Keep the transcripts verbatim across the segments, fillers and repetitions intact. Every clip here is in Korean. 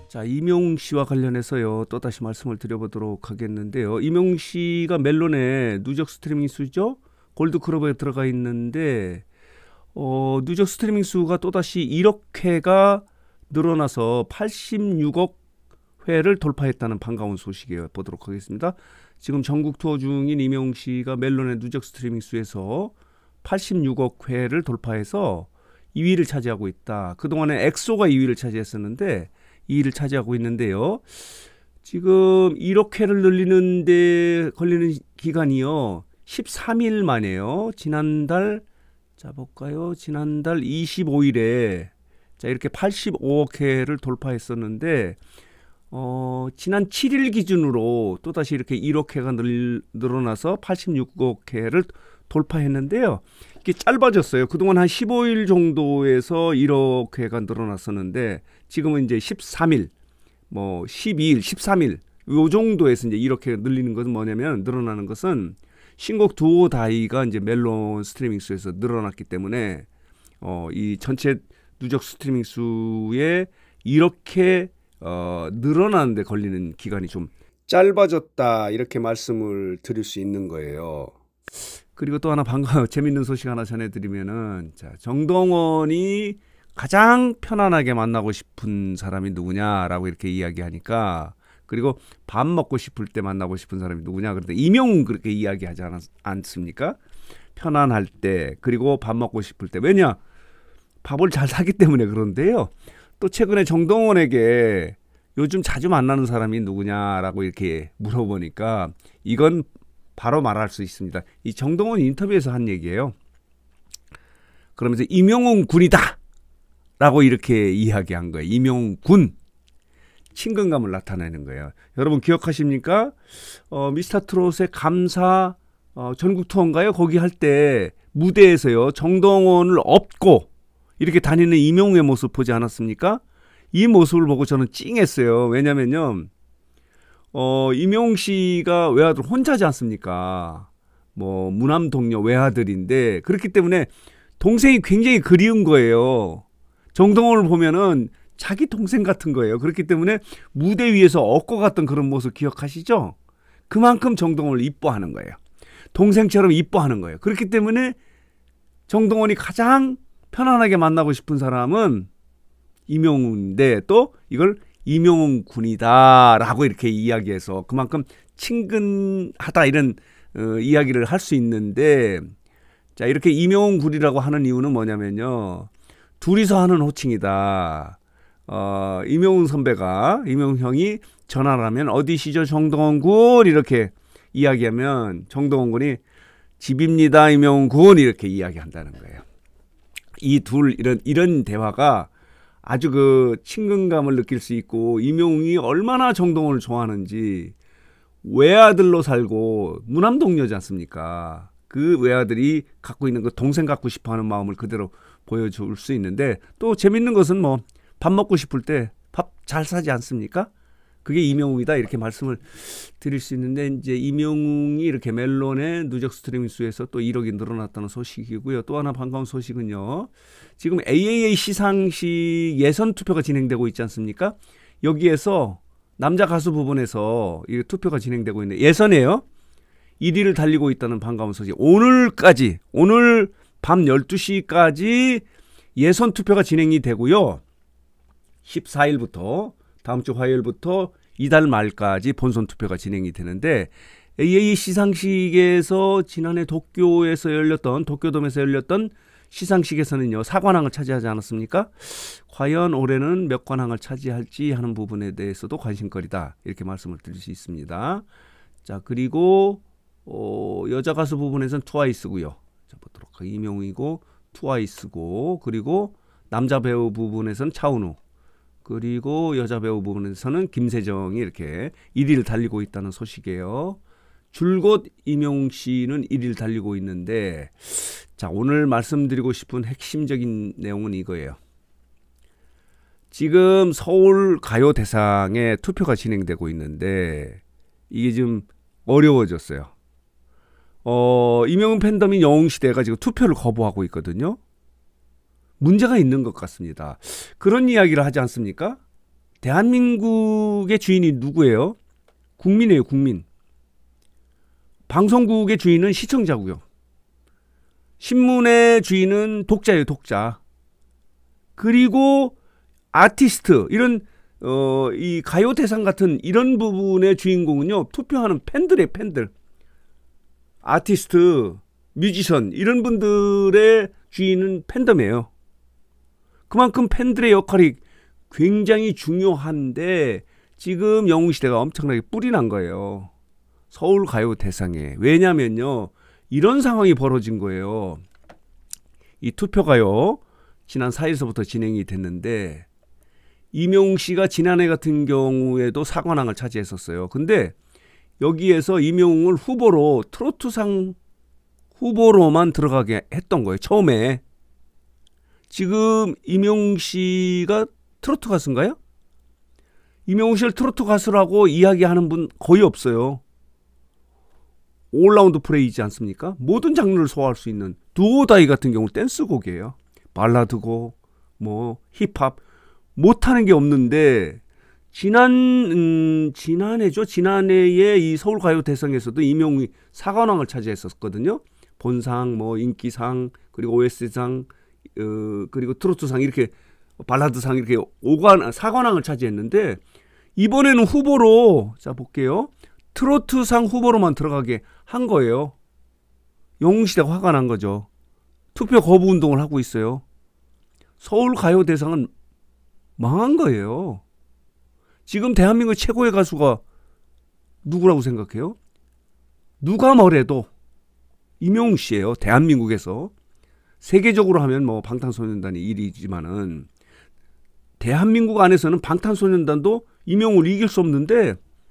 자, 이명웅 씨와 관련해서요, 또다시 말씀을 드려보도록 하겠는데요. 이명웅 씨가 멜론의 누적 스트리밍 수죠? 골드클럽에 들어가 있는데, 어, 누적 스트리밍 수가 또다시 일억 회가 늘어나서 팔십육억 회를 돌파했다는 반가운 소식이에요. 보도록 하겠습니다. 지금 전국 투어 중인 이명웅 씨가 멜론의 누적 스트리밍 수에서 팔십육억 회를 돌파해서 이 위를 차지하고 있다. 그동안에 엑소가 이 위를 차지했었는데 이 위를 차지하고 있는데요. 지금 일억 회를 늘리는데 걸리는 기간이요. 십삼 일 만에요. 지난달 자 볼까요? 지난달 이십오 일에 자 이렇게 팔십오억 회를 돌파했었는데 어, 지난 칠 일 기준으로 또다시 이렇게 일억 회가 늘, 늘어나서 팔십육억 회를 돌파했는데요. 이게 짧아졌어요. 그동안 한 십오 일 정도에서 일억 회가 늘어났었는데 지금은 이제 십삼 일, 뭐 십이 일, 십삼 일 요 정도에서 이제 이렇게 늘리는 것은 뭐냐면 늘어나는 것은 신곡 두오 다이가 이제 멜론 스트리밍 수에서 늘어났기 때문에 어, 이 전체 누적 스트리밍 수에 이렇게 어, 늘어나는데 걸리는 기간이 좀 짧아졌다 이렇게 말씀을 드릴 수 있는 거예요. 그리고 또 하나 반가워 재밌는 소식 하나 전해드리면은 자 정동원이 가장 편안하게 만나고 싶은 사람이 누구냐라고 이렇게 이야기하니까 그리고 밥 먹고 싶을 때 만나고 싶은 사람이 누구냐 그런데 이명웅 그렇게 이야기하지 않았, 않습니까? 편안할 때 그리고 밥 먹고 싶을 때 왜냐 밥을 잘 사기 때문에 그런데요. 또 최근에 정동원에게 요즘 자주 만나는 사람이 누구냐라고 이렇게 물어보니까 이건 바로 말할 수 있습니다. 이 정동원 인터뷰에서 한 얘기예요. 그러면서 이명웅 군이다 라고 이렇게 이야기한 거예요. 이명웅 군. 친근감을 나타내는 거예요. 여러분 기억하십니까? 어, 미스터 트롯의 감사 어, 전국 투어인가요? 거기 할 때 무대에서요. 정동원을 업고 이렇게 다니는 이명웅의 모습 보지 않았습니까? 이 모습을 보고 저는 찡했어요. 왜냐면요. 어, 이명웅 씨가 외아들 혼자지 않습니까? 뭐 무남 동료 외아들인데 그렇기 때문에 동생이 굉장히 그리운 거예요. 정동원을 보면은 자기 동생 같은 거예요. 그렇기 때문에 무대 위에서 업고 갔던 그런 모습 기억하시죠? 그만큼 정동원을 이뻐하는 거예요. 동생처럼 이뻐하는 거예요. 그렇기 때문에 정동원이 가장 편안하게 만나고 싶은 사람은 이명웅인데 또 이걸 이명웅 군이다라고 이렇게 이야기해서 그만큼 친근하다 이런 어, 이야기를 할 수 있는데 자 이렇게 이명웅 군이라고 하는 이유는 뭐냐면요. 둘이서 하는 호칭이다. 어, 이명웅 선배가 이명웅 형이 전화를 하면 어디시죠 정동원 군 이렇게 이야기하면 정동원 군이 집입니다 이명웅 군 이렇게 이야기한다는 거예요. 이 둘 이런 이런 대화가 아주 그 친근감을 느낄 수 있고 이명웅이 얼마나 정동원을 좋아하는지 외아들로 살고 무남 동료지 않습니까? 그 외아들이 갖고 있는 그 동생 갖고 싶어하는 마음을 그대로 보여줄 수 있는데 또 재밌는 것은 뭐 밥 먹고 싶을 때 밥 잘 사지 않습니까? 그게 이명웅이다 이렇게 말씀을 드릴 수 있는데 이제 이명웅이 이렇게 멜론의 누적 스트리밍 수에서 또 일억이 늘어났다는 소식이고요. 또 하나 반가운 소식은요. 지금 에이에이에이 시상식 예선 투표가 진행되고 있지 않습니까? 여기에서 남자 가수 부분에서 이 투표가 진행되고 있는데 예선이에요. 일 위를 달리고 있다는 반가운 소식. 오늘까지 오늘 밤 열두 시까지 예선 투표가 진행이 되고요. 십사 일부터 다음 주 화요일부터 이달 말까지 본선 투표가 진행이 되는데 에이에이에이 시상식에서 지난해 도쿄에서 열렸던 도쿄돔에서 열렸던 시상식에서는요 사관왕을 차지하지 않았습니까? 과연 올해는 몇 관왕을 차지할지 하는 부분에 대해서도 관심거리다 이렇게 말씀을 드릴 수 있습니다. 자 그리고 어, 여자 가수 부분에서는 트와이스고요. 자 보도록 하겠습니다. 이명웅이고 트와이스고 그리고 남자 배우 부분에서는 차은우 그리고 여자 배우 부분에서는 김세정이 이렇게 일 위를 달리고 있다는 소식이에요. 줄곧 이명웅 씨는 일 위를 달리고 있는데 자 오늘 말씀드리고 싶은 핵심적인 내용은 이거예요. 지금 서울 가요대상에 투표가 진행되고 있는데 이게 좀 어려워졌어요. 어, 이명웅 팬덤인 영웅시대가 지금 투표를 거부하고 있거든요. 문제가 있는 것 같습니다. 그런 이야기를 하지 않습니까? 대한민국의 주인이 누구예요? 국민이에요, 국민. 방송국의 주인은 시청자고요. 신문의 주인은 독자예요, 독자. 그리고 아티스트, 이런 어, 이 가요 대상 같은 이런 부분의 주인공은요, 투표하는 팬들의 팬들. 아티스트, 뮤지션, 이런 분들의 주인은 팬덤이에요. 그만큼 팬들의 역할이 굉장히 중요한데 지금 영웅시대가 엄청나게 뿔이 난 거예요. 서울가요대상에. 왜냐면요, 이런 상황이 벌어진 거예요. 이 투표가요, 지난 사 일서부터 진행이 됐는데 임영웅씨가 지난해 같은 경우에도 사관왕을 차지했었어요. 근데 여기에서 임영웅을 후보로, 트로트상 후보로만 들어가게 했던 거예요, 처음에. 지금 임영웅씨가 트로트 가수인가요? 임영웅씨를 트로트 가수라고 이야기하는 분 거의 없어요. 올라운드 플레이지 않습니까? 모든 장르를 소화할 수 있는. 두오다이 같은 경우는 댄스곡이에요. 발라드고 뭐 힙합, 못하는 게 없는데 지난 음, 지난해죠. 지난해에 이 서울가요대상에서도 임영웅이 사관왕을 차지했었거든요. 본상, 뭐 인기상, 그리고 오에스티상, 어, 그리고 트로트상, 이렇게 발라드상, 이렇게 오관 사관왕을 차지했는데 이번에는 후보로, 자 볼게요, 트로트상 후보로만 들어가게 한 거예요. 영웅시대가 화가 난 거죠. 투표 거부 운동을 하고 있어요. 서울가요대상은 망한 거예요. 지금 대한민국 최고의 가수가 누구라고 생각해요? 누가 뭐래도 임영웅 씨예요. 대한민국에서. 세계적으로 하면 뭐 방탄소년단이 일 위지만은 대한민국 안에서는 방탄소년단도 임영웅을 이길 수 없는데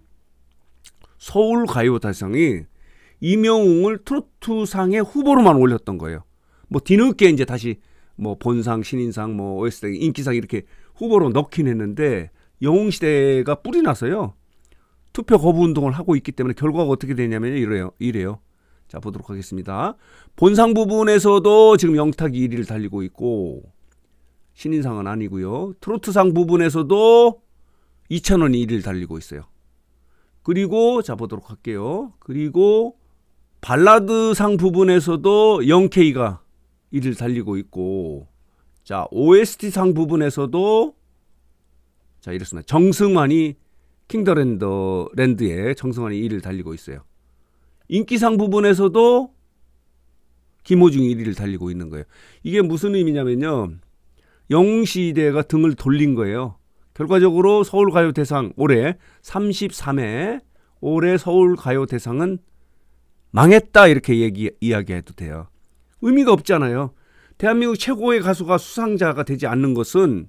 서울가요대상이 임영웅을 트로트상의 후보로만 올렸던 거예요. 뭐 뒤늦게 이제 다시 뭐 본상, 신인상, 뭐 오에스티, 인기상 이렇게 후보로 넣긴 했는데 영웅시대가 뿔이 나서요, 투표 거부 운동을 하고 있기 때문에 결과가 어떻게 되냐면 이래요. 이래요. 자, 보도록 하겠습니다. 본상 부분에서도 지금 영탁이 일 위를 달리고 있고, 신인상은 아니고요. 트로트상 부분에서도 이찬원이 일 위를 달리고 있어요. 그리고 자 보도록 할게요. 그리고 발라드상 부분에서도 영케이가 일 위를 달리고 있고, 자 오에스티상 부분에서도 자 이렇습니다. 정승환이 킹더랜드 랜드에 정승환이 일 위를 달리고 있어요. 인기상 부분에서도 김호중이 일 위를 달리고 있는 거예요. 이게 무슨 의미냐면요, 영웅시대가 등을 돌린 거예요. 결과적으로 서울가요대상 올해 삼십삼 회 올해 서울가요대상은 망했다, 이렇게 얘기, 이야기해도 돼요. 의미가 없잖아요. 대한민국 최고의 가수가 수상자가 되지 않는 것은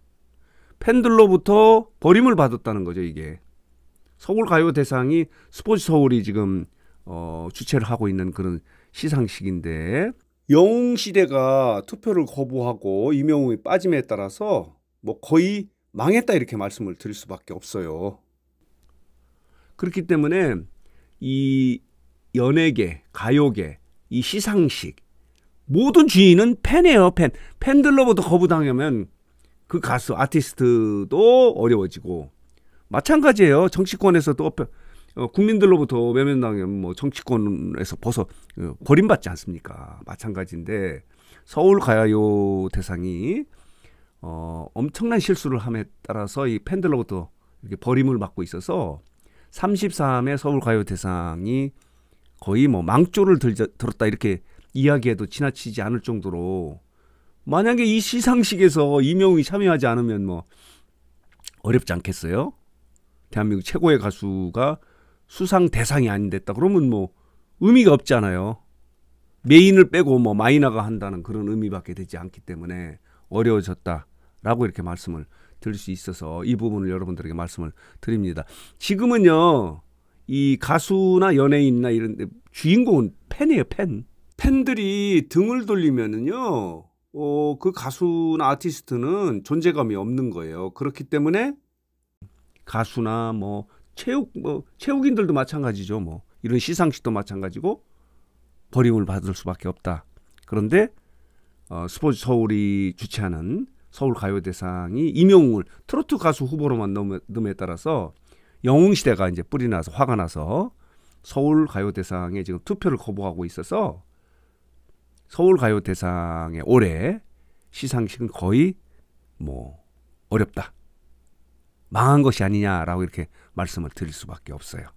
팬들로부터 버림을 받았다는 거죠. 이게 서울가요대상이 스포츠서울이 지금 어, 주최를 하고 있는 그런 시상식인데, 영웅시대가 투표를 거부하고 임영웅이 빠짐에 따라서 뭐 거의 망했다, 이렇게 말씀을 드릴 수밖에 없어요. 그렇기 때문에 이 연예계, 가요계, 이 시상식 모든 주인은 팬이에요. 팬. 팬들로부터 거부당하면 그 가수, 아티스트도 어려워지고, 마찬가지예요. 정치권에서도 어, 국민들로부터 외면당하면 뭐 정치권에서 벗어 어, 버림받지 않습니까? 마찬가지인데 서울가요대상이 어, 엄청난 실수를 함에 따라서 이 팬들로부터 이렇게 버림을 받고 있어서 삼십삼 회 서울가요대상이 거의 뭐 망조를 들, 들었다, 이렇게 이야기해도 지나치지 않을 정도로, 만약에 이 시상식에서 임영웅이 참여하지 않으면 뭐 어렵지 않겠어요? 대한민국 최고의 가수가 수상 대상이 안 됐다 그러면 뭐 의미가 없잖아요. 메인을 빼고 뭐 마이너가 한다는 그런 의미밖에 되지 않기 때문에 어려워졌다라고 이렇게 말씀을 드릴 수 있어서 이 부분을 여러분들에게 말씀을 드립니다. 지금은요, 이 가수나 연예인이나 이런 데 주인공은 팬이에요. 팬. 팬들이 등을 돌리면은요, 어, 그 가수나 아티스트는 존재감이 없는 거예요. 그렇기 때문에 가수나 뭐 체육 뭐 체육인들도 마찬가지죠. 뭐 이런 시상식도 마찬가지고 버림을 받을 수밖에 없다. 그런데 어, 스포츠 서울이 주최하는 서울가요대상이 임영웅을 트로트 가수 후보로만 넣음에 따라서 영웅시대가 이제 뿔이 나서 화가 나서 서울가요대상에 지금 투표를 거부하고 있어서 서울가요대상의 올해 시상식은 거의 뭐 어렵다. 망한 것이 아니냐라고 이렇게 말씀을 드릴 수밖에 없어요.